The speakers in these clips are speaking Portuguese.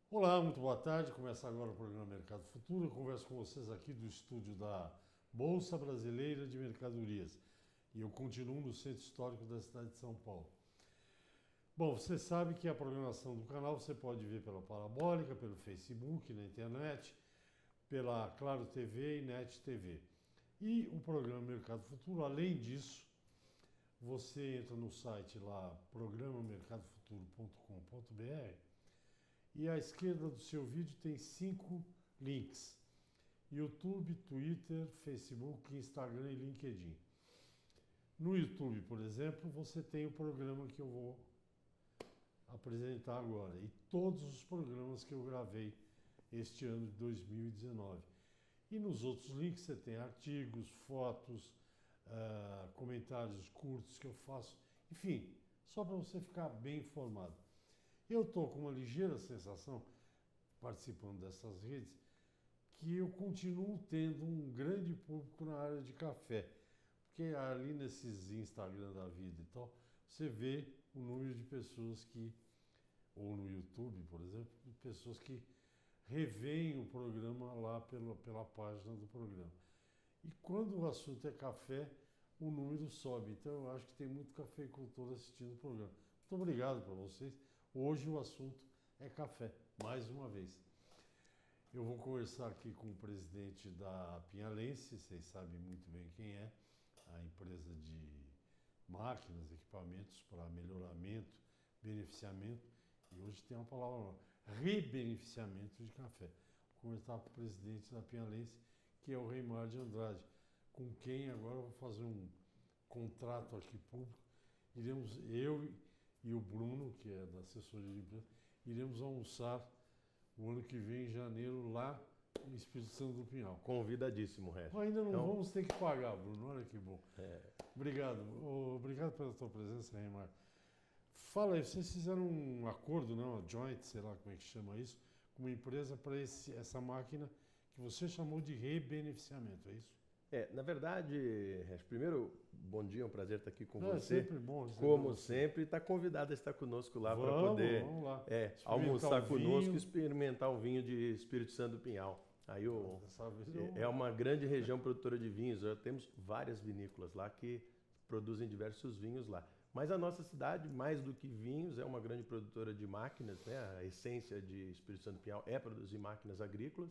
Olá, muito boa tarde. Começa agora o programa Mercado Futuro. Eu converso com vocês aqui do estúdio da Bolsa Brasileira de Mercadorias. E eu continuo no Centro Histórico da cidade de São Paulo. Bom, você sabe que a programação do canal você pode ver pela Parabólica, pelo Facebook, na internet, pela Claro TV e Net TV. E o programa Mercado Futuro, além disso, você entra no site lá, programamercadofuturo.com.br, e à esquerda do seu vídeo tem 5 links: YouTube, Twitter, Facebook, Instagram e LinkedIn. No YouTube, por exemplo, você tem o programa que eu vou apresentar agora e todos os programas que eu gravei este ano de 2019. E nos outros links você tem artigos, fotos, comentários curtos que eu faço, enfim, só para você ficar bem informado. Eu estou com uma ligeira sensação, participando dessas redes, que eu continuo tendo um grande público na área de café. Porque ali nesses Instagram da vida e tal, você vê o número de pessoas que, ou no YouTube, por exemplo, de pessoas que revêem o programa lá pela página do programa. E quando o assunto é café, o número sobe. Então eu acho que tem muito cafeicultor assistindo o programa. Muito obrigado para vocês. Hoje o assunto é café, mais uma vez. Eu vou conversar aqui com o presidente da Pinhalense, vocês sabem muito bem quem é, a empresa de máquinas, equipamentos para melhoramento, beneficiamento, e hoje tem uma palavra nova, rebeneficiamento de café. Vou conversar com o presidente da Pinhalense, que é o Reimar de Andrade, com quem agora eu vou fazer um contrato aqui público. Iremos, eu e o Bruno, que é da assessoria de imprensa, iremos almoçar o ano que vem, em janeiro, lá no Espírito Santo do Pinhal. Convidadíssimo, Regis. Ainda não Então, vamos ter que pagar, Bruno, olha que bom. Obrigado, obrigado pela tua presença, Reimar. Fala aí, vocês fizeram um acordo, não, a joint, sei lá como é que chama isso, com uma empresa para essa máquina que você chamou de rebeneficiamento, é isso? na verdade, Regis, primeiro, bom dia, é um prazer estar aqui com Não, é você. sempre bom receber Como você. sempre, está convidado a estar conosco lá para Vamos poder lá. Experimentar almoçar o conosco e vinho. experimentar o vinho de Espírito Santo do Pinhal. Dessa vez É uma grande região produtora de vinhos, já temos várias vinícolas lá que produzem diversos vinhos lá. Mas a nossa cidade, mais do que vinhos, é uma grande produtora de máquinas, né? A essência de Espírito Santo do Pinhal é produzir máquinas agrícolas.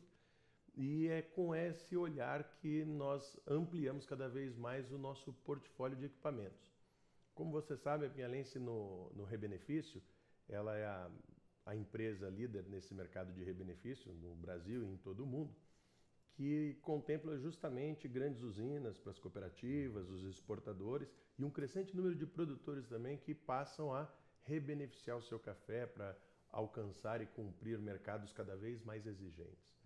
E é com esse olhar que nós ampliamos cada vez mais o nosso portfólio de equipamentos. Como você sabe, a Pinhalense no Rebenefício, ela é a empresa líder nesse mercado de rebenefício no Brasil e em todo o mundo, que contempla justamente grandes usinas para as cooperativas, os exportadores e um crescente número de produtores também que passam a rebeneficiar o seu café para alcançar e cumprir mercados cada vez mais exigentes.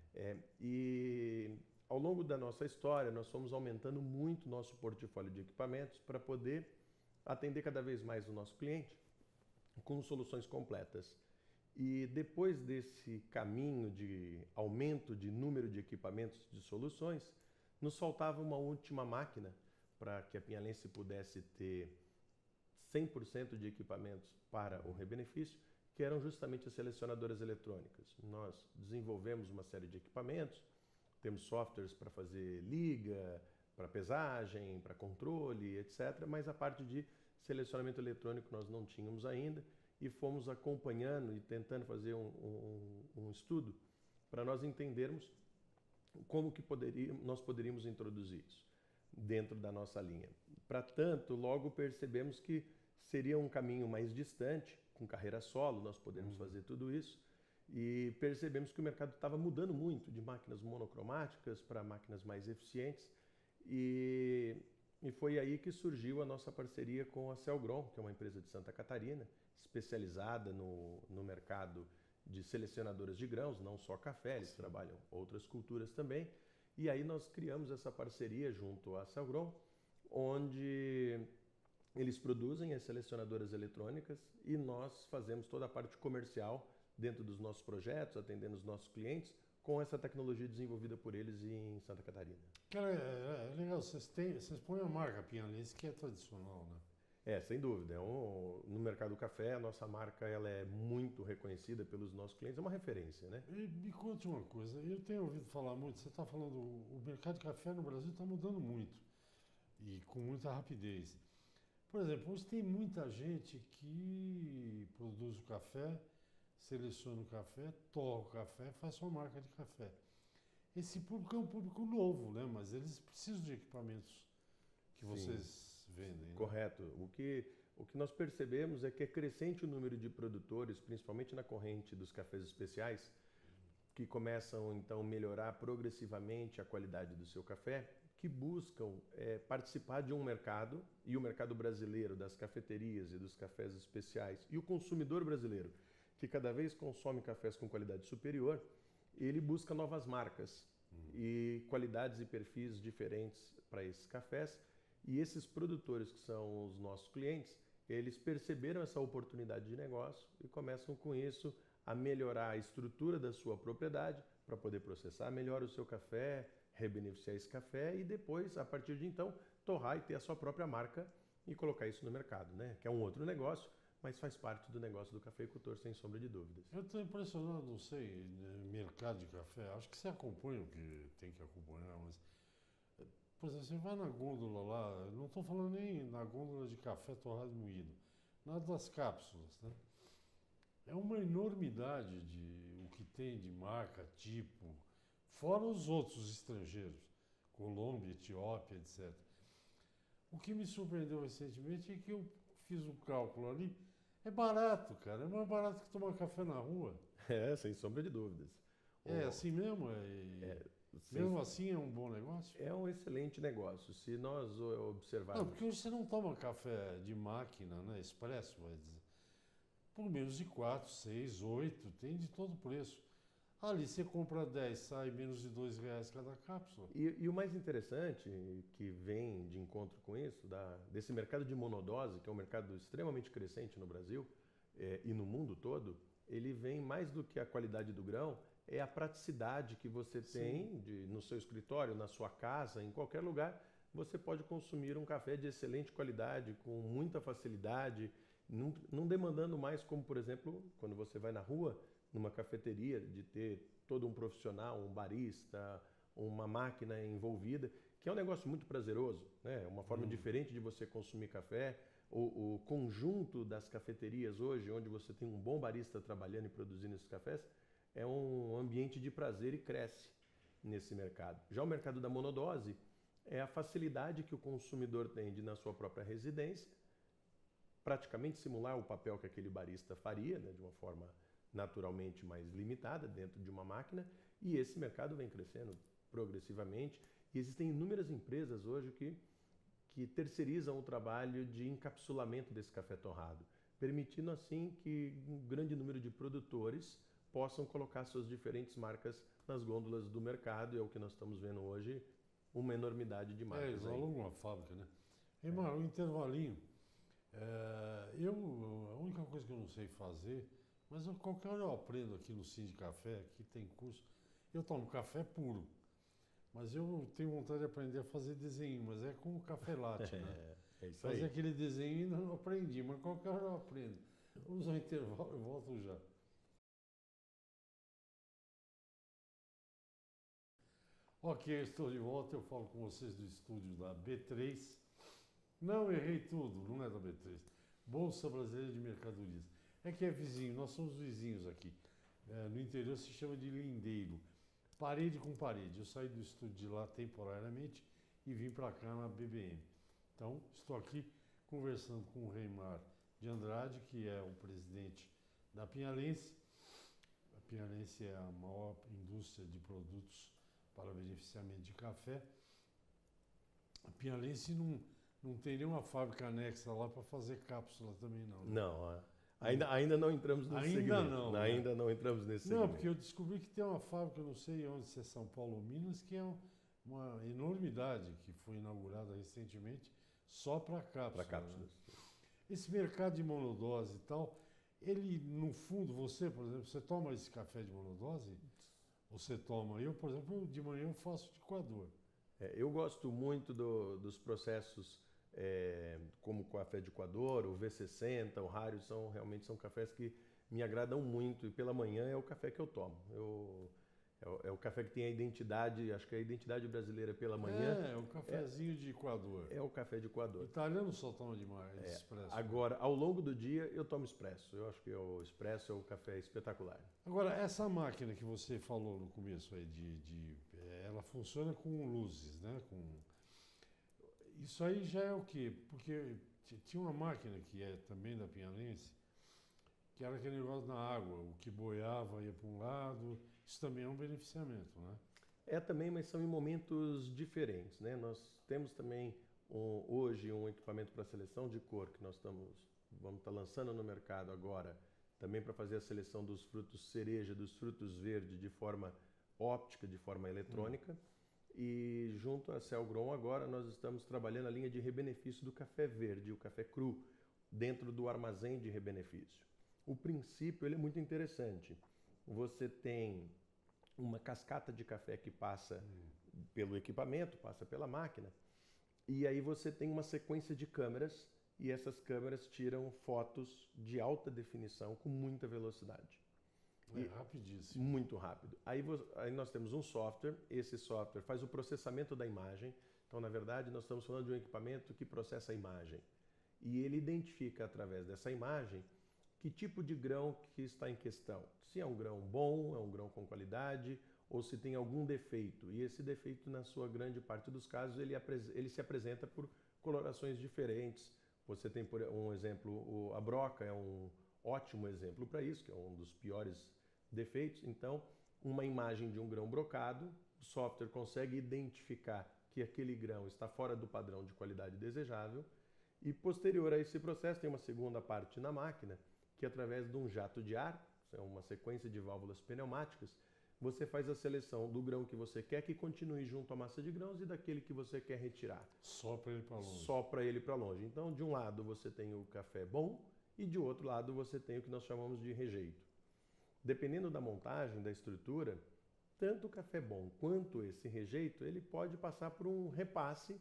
E ao longo da nossa história, nós fomos aumentando muito nosso portfólio de equipamentos para poder atender cada vez mais o nosso cliente com soluções completas. E depois desse caminho de aumento de número de equipamentos de soluções, nos faltava uma última máquina para que a Pinhalense pudesse ter 100% de equipamentos para o rebenefício, que eram justamente as selecionadoras eletrônicas. Nós desenvolvemos uma série de equipamentos, temos softwares para fazer liga, para pesagem, para controle, etc. Mas a parte de selecionamento eletrônico nós não tínhamos ainda e fomos acompanhando e tentando fazer um estudo para nós entendermos como que nós poderíamos introduzir isso dentro da nossa linha. Para tanto, logo percebemos que seria um caminho mais distante, com carreira solo, nós poderíamos fazer tudo isso, e percebemos que o mercado estava mudando muito de máquinas monocromáticas para máquinas mais eficientes, e foi aí que surgiu a nossa parceria com a Celgron, que é uma empresa de Santa Catarina, especializada no mercado de selecionadoras de grãos, não só café, eles trabalham outras culturas também. E aí nós criamos essa parceria junto à Celgron, onde eles produzem as selecionadoras eletrônicas e nós fazemos toda a parte comercial dentro dos nossos projetos, atendendo os nossos clientes, com essa tecnologia desenvolvida por eles em Santa Catarina. Cara, é legal, vocês põem a marca Pinhalense, que é tradicional, né? Sem dúvida. No mercado do café, a nossa marca ela é muito reconhecida pelos nossos clientes, é uma referência, né? E me conte uma coisa, eu tenho ouvido falar muito, você está falando, o mercado de café no Brasil está mudando muito e com muita rapidez. Por exemplo, hoje tem muita gente que produz o café, seleciona o café, torra o café, faz sua marca de café. Esse público é um público novo, né? Mas eles precisam de equipamentos que Sim, vocês vendem, né? correto. O que nós percebemos é que é crescente o número de produtores, principalmente na corrente dos cafés especiais, que começam então a melhorar progressivamente a qualidade do seu café, que buscam participar de um mercado, e o mercado brasileiro das cafeterias e dos cafés especiais, e o consumidor brasileiro, que cada vez consome cafés com qualidade superior, ele busca novas marcas e qualidades e perfis diferentes para esses cafés. E esses produtores que são os nossos clientes, eles perceberam essa oportunidade de negócio e começam com isso a melhorar a estrutura da sua propriedade para poder processar melhor o seu café, rebeneficiar esse café e depois, a partir de então, torrar e ter a sua própria marca e colocar isso no mercado, né? Que é um outro negócio, mas faz parte do negócio do cafeicultor, sem sombra de dúvidas. Eu estou impressionado, não sei, mercado de café, acho que você acompanha o que tem que acompanhar, mas, por exemplo, você vai na gôndola lá, não estou falando nem na gôndola de café torrado e moído, na das cápsulas, né? É uma enormidade de o que tem de marca, tipo, fora os outros estrangeiros, Colômbia, Etiópia, etc. O que me surpreendeu recentemente é que eu fiz um cálculo ali, é barato, cara, é mais barato que tomar café na rua. Sem sombra de dúvidas. É assim mesmo? Sem- Mesmo assim é um bom negócio? É um excelente negócio. Se nós Não, observarmos... porque hoje você não toma café de máquina, né? Expresso, vai dizer. Por menos de 4, 6, 8, tem de todo preço. Ali você compra 10, sai menos de R$ 2 cada cápsula. E o mais interessante, que vem de encontro com isso, desse mercado de monodose, que é um mercado extremamente crescente no Brasil e no mundo todo, ele vem mais do que a qualidade do grão, é a praticidade que você tem no seu escritório, na sua casa, em qualquer lugar, você pode consumir um café de excelente qualidade, com muita facilidade, não demandando mais, como por exemplo, quando você vai na rua, numa cafeteria, de ter todo um profissional, um barista, uma máquina envolvida, que é um negócio muito prazeroso, né? É uma forma diferente de você consumir café. O conjunto das cafeterias hoje, onde você tem um bom barista trabalhando e produzindo esses cafés, é um ambiente de prazer e cresce nesse mercado. Já o mercado da monodose é a facilidade que o consumidor tem de, na sua própria residência, praticamente simular o papel que aquele barista faria, né, de uma forma naturalmente mais limitada dentro de uma máquina, e esse mercado vem crescendo progressivamente e existem inúmeras empresas hoje que terceirizam o trabalho de encapsulamento desse café torrado, permitindo assim que um grande número de produtores possam colocar suas diferentes marcas nas gôndolas do mercado, é o que nós estamos vendo hoje, uma enormidade de marcas. Eles alugam uma fábrica, né? Irmão, um intervalinho. A única coisa que eu não sei fazer, mas qualquer hora eu aprendo aqui no Cine de Café, aqui tem curso. Eu tomo café puro, mas eu tenho vontade de aprender a fazer desenho, mas é com café latte, né? É isso Fazer aí. aquele desenho ainda não aprendi, mas qualquer hora eu aprendo. Vamos ao intervalo, eu volto já. Ok, estou de volta, eu falo com vocês do estúdio da B3. Não, errei tudo, não é da B3. Bolsa Brasileira de Mercadorias. É que é vizinho, nós somos vizinhos aqui. No interior se chama de lindeiro. Parede com parede. Eu saí do estúdio de lá temporariamente e vim para cá na BBM. Então, estou aqui conversando com o Reimar de Andrade, que é o presidente da Pinhalense. A Pinhalense é a maior indústria de produtos para beneficiamento de café. A Pinhalense não tem nenhuma fábrica anexa lá para fazer cápsula também, não. Né? Não, ainda não entramos nesse segmento. Não. Ainda não entramos nesse segmento. Não, porque eu descobri que tem uma fábrica, não sei onde, se é São Paulo ou Minas, que é uma enormidade, que foi inaugurada recentemente só para cápsula. Para cápsulas. Né? Esse mercado de monodose e tal, ele, no fundo, você, por exemplo, você toma esse café de monodose? Você toma? Eu, por exemplo, de manhã eu faço de coador. Eu gosto muito dos processos como o café de Equador, o V60, o Rario, realmente são cafés que me agradam muito. E pela manhã é o café que eu tomo. É o café que tem a identidade, acho que a identidade brasileira pela manhã. É o cafezinho de Equador. É o café de Equador. Italiano só toma demais expresso. Agora, ao longo do dia, eu tomo expresso. Eu acho que o expresso é o café espetacular. Agora, essa máquina que você falou no começo aí, ela funciona com luzes, né? Isso aí já é o quê? Porque tinha uma máquina que é também da Pinhalense, que era aquele negócio na água, o que boiava ia para um lado. Isso também é um beneficiamento, né? É também, mas são em momentos diferentes, né? Nós temos também hoje um equipamento para seleção de cor que vamos estar lançando no mercado agora, também para fazer a seleção dos frutos cereja, dos frutos verdes de forma óptica, de forma eletrônica. E junto à Celgron agora nós estamos trabalhando a linha de rebenefício do café verde, o café cru, dentro do armazém de rebenefício. O princípio ele é muito interessante. Você tem uma cascata de café que passa pelo equipamento, passa pela máquina, e aí você tem uma sequência de câmeras, e essas câmeras tiram fotos de alta definição com muita velocidade. Rapidíssimo. Muito rápido. Aí nós temos um software, esse software faz o processamento da imagem. Então, na verdade, nós estamos falando de um equipamento que processa a imagem. E ele identifica, através dessa imagem, que tipo de grão que está em questão. Se é um grão bom, é um grão com qualidade, ou se tem algum defeito. E esse defeito, na sua grande parte dos casos, ele se apresenta por colorações diferentes. Você tem, por um exemplo, a broca é um ótimo exemplo para isso, que é um dos piores defeitos. Então, uma imagem de um grão brocado, o software consegue identificar que aquele grão está fora do padrão de qualidade desejável, e posterior a esse processo tem uma segunda parte na máquina, que através de um jato de ar, é uma sequência de válvulas pneumáticas, você faz a seleção do grão que você quer que continue junto à massa de grãos e daquele que você quer retirar. Só para ele para longe. Só para ele para longe. Então, de um lado você tem o café bom e de outro lado você tem o que nós chamamos de rejeito. Dependendo da montagem, da estrutura, tanto o café bom quanto esse rejeito, ele pode passar por um repasse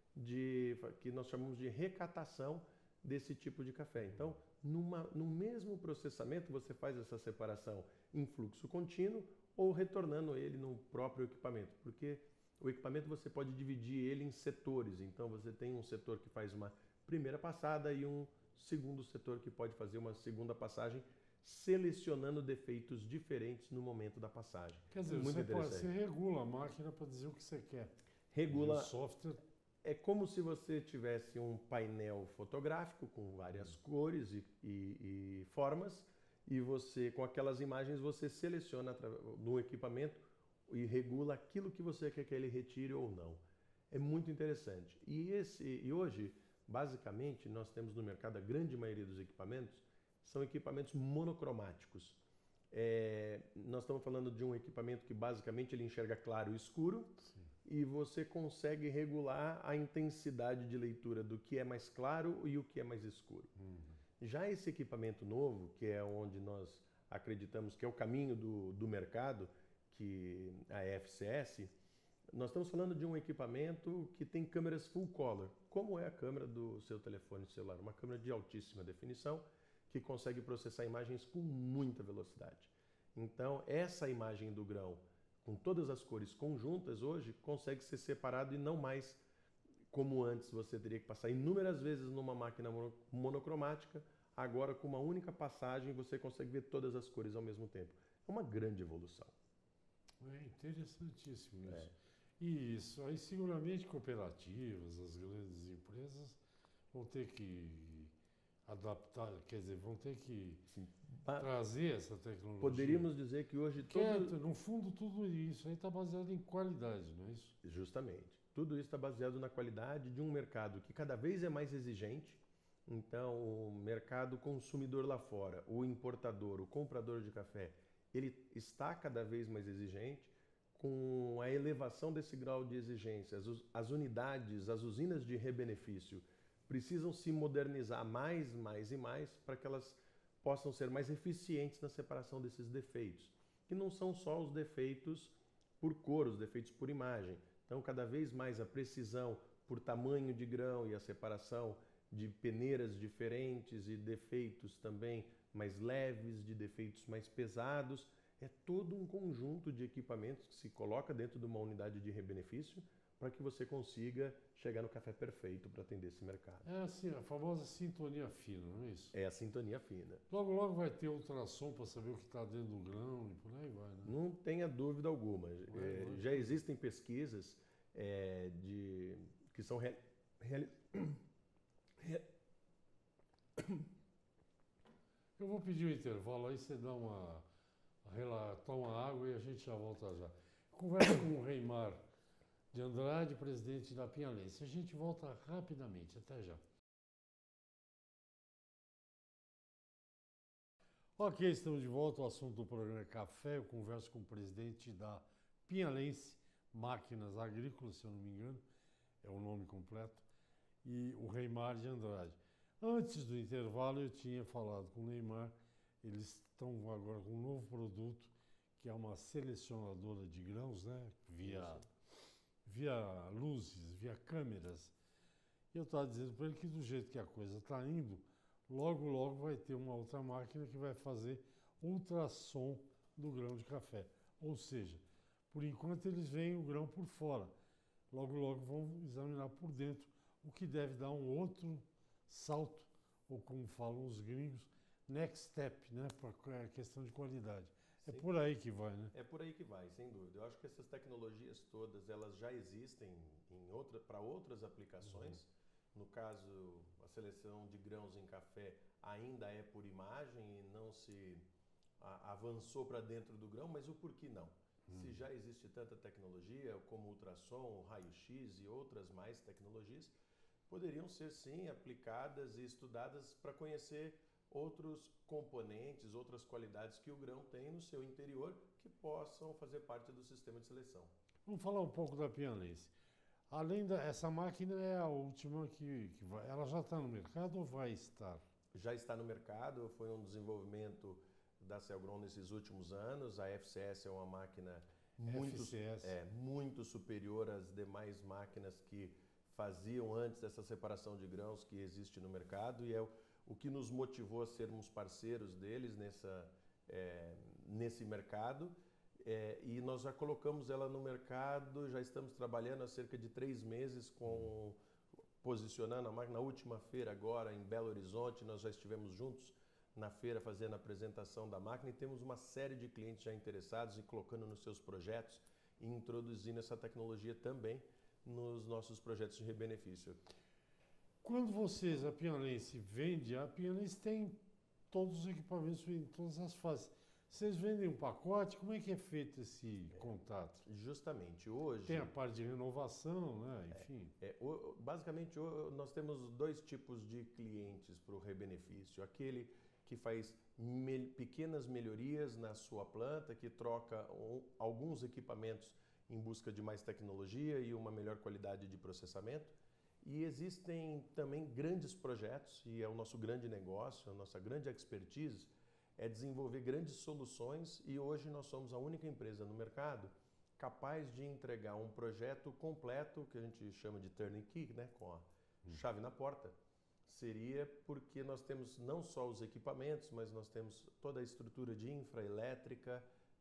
que nós chamamos de recatação desse tipo de café. Então, no mesmo processamento, você faz essa separação em fluxo contínuo ou retornando ele no próprio equipamento, porque o equipamento você pode dividir ele em setores. Então, você tem um setor que faz uma primeira passada e um segundo setor que pode fazer uma segunda passagem, selecionando defeitos diferentes no momento da passagem. Quer dizer, você regula a máquina para dizer o que você quer. Regula. E o software... É como se você tivesse um painel fotográfico com várias cores e formas, e você, com aquelas imagens, você seleciona no equipamento e regula aquilo que você quer que ele retire ou não. É muito interessante. E hoje, basicamente, nós temos no mercado, a grande maioria dos equipamentos, são equipamentos monocromáticos. Nós estamos falando de um equipamento que basicamente ele enxerga claro e escuro. Sim. E você consegue regular a intensidade de leitura do que é mais claro e o que é mais escuro. Já esse equipamento novo, que é onde nós acreditamos que é o caminho do mercado, que a FCS, nós estamos falando de um equipamento que tem câmeras full color, como é a câmera do seu telefone celular, uma câmera de altíssima definição que consegue processar imagens com muita velocidade. Então, essa imagem do grão, com todas as cores conjuntas hoje, consegue ser separado e não mais como antes você teria que passar inúmeras vezes numa máquina monocromática. Agora, com uma única passagem, você consegue ver todas as cores ao mesmo tempo. É uma grande evolução. É interessantíssimo isso. E isso aí seguramente cooperativas, as grandes empresas vão ter que adaptar, quer dizer, vão ter que trazer essa tecnologia. Poderíamos dizer que hoje no fundo tudo isso aí está baseado em qualidade, não é isso? Justamente. Tudo isso está baseado na qualidade de um mercado que cada vez é mais exigente. Então, o mercado consumidor lá fora, o importador, o comprador de café, ele está cada vez mais exigente. Com a elevação desse grau de exigência, as unidades, as usinas de rebenefício precisam se modernizar mais e mais para que elas possam ser mais eficientes na separação desses defeitos, que não são só os defeitos por cor, os defeitos por imagem. Então, cada vez mais a precisão por tamanho de grão e a separação de peneiras diferentes e defeitos também mais leves, de defeitos mais pesados. É todo um conjunto de equipamentos que se coloca dentro de uma unidade de rebenefício para que você consiga chegar no café perfeito para atender esse mercado. É assim, a famosa sintonia fina, não é isso? É a sintonia fina. Logo, logo vai ter ultrassom para saber o que está dentro do grão e por aí vai, né? Não tenha dúvida alguma. Já existem pesquisas que são Eu vou pedir um intervalo aí, você dá toma água e a gente já volta já. Conversa com o Reimar de Andrade, presidente da Pinhalense. A gente volta rapidamente, até já. Ok, estamos de volta. O assunto do programa é café. Eu converso com o presidente da Pinhalense Máquinas Agrícolas, se eu não me engano, é o nome completo, e o Reimar de Andrade. Antes do intervalo, eu tinha falado com o Neymar, eles estão agora com um novo produto, que é uma selecionadora de grãos, né? Via luzes, via câmeras. E eu estava dizendo para ele que do jeito que a coisa está indo, logo, logo vai ter uma outra máquina que vai fazer ultrassom do grão de café. Ou seja, por enquanto eles veem o grão por fora. Logo, logo vão examinar por dentro, o que deve dar um outro salto, ou como falam os gringos, next step, né, para a questão de qualidade. Sim. É por aí que vai, né? É por aí que vai, sem dúvida. Eu acho que essas tecnologias todas, elas já existem para outras aplicações. No caso, a seleção de grãos em café ainda é por imagem e não se avançou para dentro do grão, mas o porquê não? Se já existe tanta tecnologia, como ultrassom, raio-x e outras mais tecnologias, poderiam ser sim aplicadas e estudadas para conhecer outros componentes, outras qualidades que o grão tem no seu interior que possam fazer parte do sistema de seleção. Vamos falar um pouco da Pinhalense. Além essa máquina é a última que vai. Ela já está no mercado ou vai estar? Já está no mercado, foi um desenvolvimento da Celgron nesses últimos anos. A FCS é uma máquina muito superior às demais máquinas que faziam antes dessa separação de grãos que existe no mercado, e é o que nos motivou a sermos parceiros deles nesse mercado. E nós já colocamos ela no mercado, já estamos trabalhando há cerca de 3 meses posicionando a máquina. Na última feira agora em Belo Horizonte, nós já estivemos juntos na feira fazendo a apresentação da máquina e temos uma série de clientes já interessados e colocando nos seus projetos e introduzindo essa tecnologia também nos nossos projetos de rebenefício. Quando vocês, a Pinhalense, vende, a Pinhalense tem todos os equipamentos em todas as fases. Vocês vendem um pacote? Como é que é feito esse contato? Justamente, hoje... Tem a parte de renovação, né? Enfim. Basicamente, nós temos 2 tipos de clientes para o rebenefício. Aquele que faz pequenas melhorias na sua planta, que troca alguns equipamentos em busca de mais tecnologia e uma melhor qualidade de processamento. E existem também grandes projetos, e é o nosso grande negócio, a nossa grande expertise, é desenvolver grandes soluções, e hoje nós somos a única empresa no mercado capaz de entregar um projeto completo, que a gente chama de turnkey, né, com a chave na porta. Seria porque nós temos não só os equipamentos, mas nós temos toda a estrutura de infraelétrica,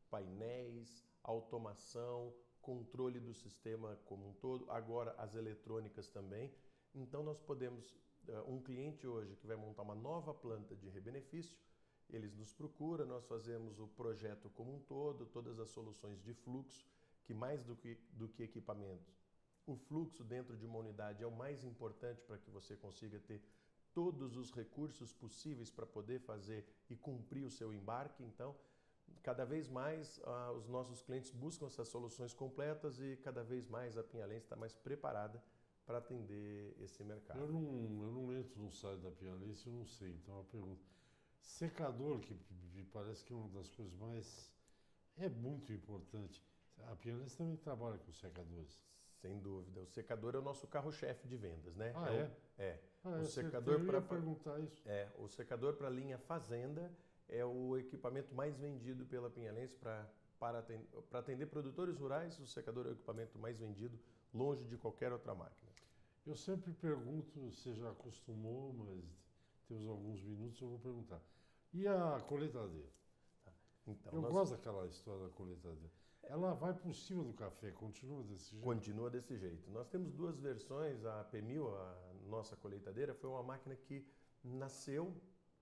painéis, automação, controle do sistema como um todo, agora as eletrônicas também. Então nós podemos, um cliente hoje que vai montar uma nova planta de rebenefício, eles nos procuram, nós fazemos o projeto como um todo, todas as soluções de fluxo, que mais do que equipamento, o fluxo dentro de uma unidade é o mais importante para que você consiga ter todos os recursos possíveis para poder fazer e cumprir o seu embarque. Então, cada vez mais os nossos clientes buscam essas soluções completas e cada vez mais a Pinhalense está mais preparada para atender esse mercado. Eu não entro no site da Pinhalense, eu não sei. Então, eu pergunto. Secador, que me parece que é uma das coisas mais... É muito importante. A Pinhalense também trabalha com secadores. Sem dúvida. O secador é o nosso carro-chefe de vendas, né? O secador para perguntar isso. O secador para a linha fazenda é o equipamento mais vendido pela Pinhalense para atender produtores rurais. O secador é o equipamento mais vendido, longe de qualquer outra máquina. Eu sempre pergunto, você já acostumou, mas temos alguns minutos, eu vou perguntar. E a colheitadeira? Então, Eu nós gosto daquela história da colheitadeira. Ela vai por cima do café, continua desse jeito? continua desse jeito. Nós temos duas versões, a P1000, a nossa colheitadeira, foi uma máquina que nasceu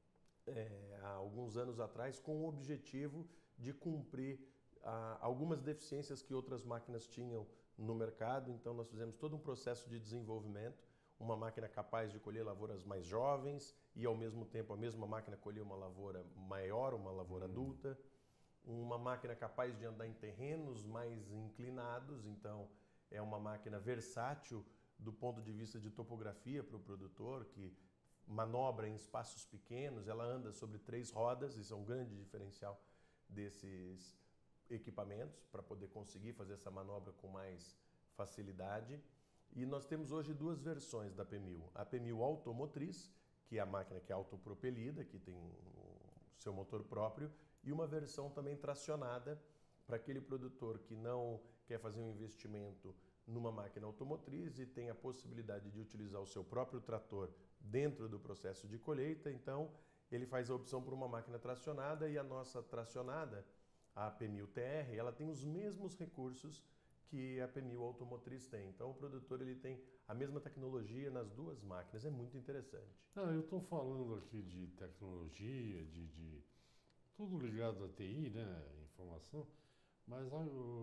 há alguns anos atrás com o objetivo de cumprir algumas deficiências que outras máquinas tinham no mercado. Então nós fizemos todo um processo de desenvolvimento, uma máquina capaz de colher lavouras mais jovens e ao mesmo tempo a mesma máquina colher uma lavoura maior, uma lavoura adulta, uma máquina capaz de andar em terrenos mais inclinados. Então é uma máquina versátil do ponto de vista de topografia para o produtor, que manobra em espaços pequenos, ela anda sobre 3 rodas, isso é um grande diferencial desses equipamentos, para poder conseguir fazer essa manobra com mais facilidade. E nós temos hoje duas versões da P1000. A P1000 automotriz, que é a máquina que é autopropelida, que tem o seu motor próprio, e uma versão também tracionada, para aquele produtor que não quer fazer um investimento numa máquina automotriz e tem a possibilidade de utilizar o seu próprio trator dentro do processo de colheita. Então ele faz a opção por uma máquina tracionada, e a nossa tracionada, a P1000 TR, ela tem os mesmos recursos que a P1000 automotriz tem. Então o produtor ele tem a mesma tecnologia nas duas máquinas, é muito interessante. Eu estou falando aqui de tecnologia, de tudo ligado à TI, né, informação, mas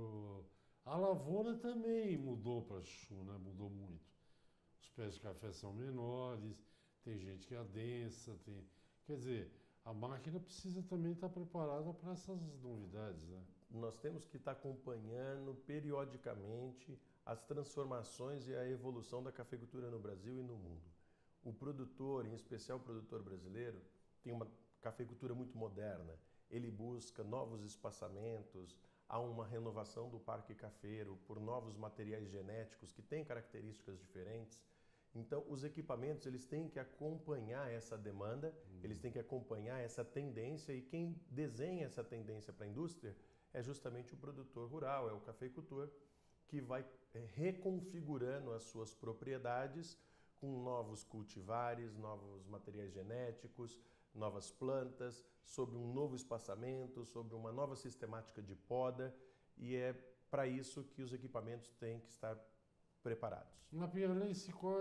a lavoura também mudou para chuchu, né, mudou muito. Os pés de café são menores, tem gente que adensa, quer dizer, a máquina precisa também estar preparada para essas novidades, né? Nós temos que estar acompanhando periodicamente as transformações e a evolução da cafeicultura no Brasil e no mundo. O produtor, em especial o produtor brasileiro, tem uma cafeicultura muito moderna. Ele busca novos espaçamentos, há uma renovação do parque cafeiro por novos materiais genéticos que têm características diferentes. Então, os equipamentos eles têm que acompanhar essa demanda, eles têm que acompanhar essa tendência, e quem desenha essa tendência para a indústria é justamente o produtor rural, é o cafeicultor, que vai reconfigurando as suas propriedades com novos cultivares, novos materiais genéticos, novas plantas, sobre um novo espaçamento, sobre uma nova sistemática de poda, e é para isso que os equipamentos têm que estar preparados. Na Piauiense, qual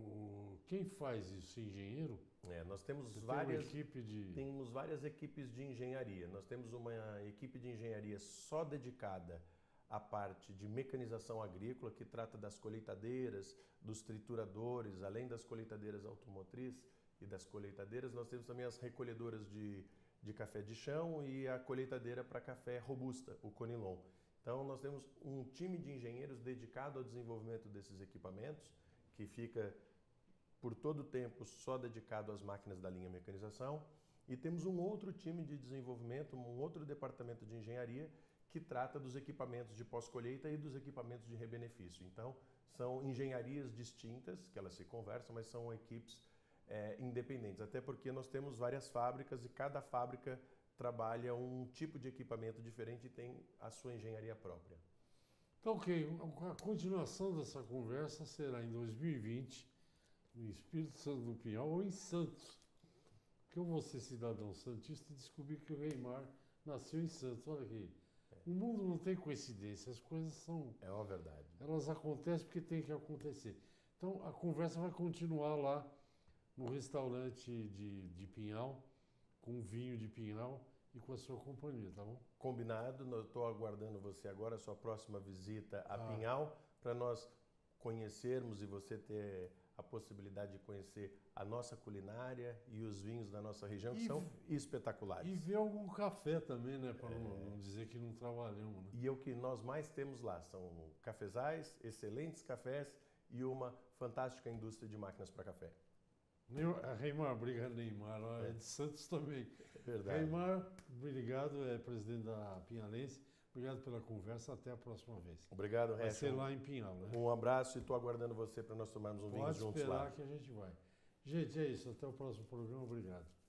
é quem faz isso? Engenheiro? Nós temos Você várias tem uma equipe de... temos várias equipes de engenharia. Nós temos uma equipe de engenharia só dedicada à parte de mecanização agrícola, que trata das colheitadeiras, dos trituradores, além das colheitadeiras automotriz e das colheitadeiras, nós temos também as recolhedoras de café de chão e a colheitadeira para café robusta, o Conilon. Então nós temos um time de engenheiros dedicado ao desenvolvimento desses equipamentos, que fica por todo o tempo só dedicado às máquinas da linha mecanização, e temos um outro time de desenvolvimento, um outro departamento de engenharia, que trata dos equipamentos de pós-colheita e dos equipamentos de rebenefício. Então são engenharias distintas, que elas se conversam, mas são equipes independentes, até porque nós temos várias fábricas e cada fábrica trabalha um tipo de equipamento diferente e tem a sua engenharia própria. Então, ok, a continuação dessa conversa será em 2020, no Espírito Santo do Pinhal ou em Santos. Porque eu vou ser cidadão santista e descobri que o Reimar nasceu em Santos. Olha aqui, o mundo não tem coincidência, as coisas são... É uma verdade. Elas acontecem porque tem que acontecer. Então, a conversa vai continuar lá no restaurante de Pinhal, com vinho de Pinhal e com a sua companhia, tá bom? Combinado, eu estou aguardando você agora, a sua próxima visita a Pinhal, para nós conhecermos e você ter a possibilidade de conhecer a nossa culinária e os vinhos da nossa região, que são espetaculares. E ver algum café também, né? Para não dizer que não trabalhamos, né? E o que nós mais temos lá são cafezais, excelentes cafés e uma fantástica indústria de máquinas para café. Reimar, obrigado, Neymar. É de Santos também. Verdade. Reimar, obrigado, é presidente da Pinhalense. Obrigado pela conversa, até a próxima vez. Obrigado, Resto. Vai ser lá em Pinhal, né? Um abraço e estou aguardando você para nós tomarmos um vinho juntos lá. Pode esperar que a gente vai. Gente, é isso. Até o próximo programa. Obrigado.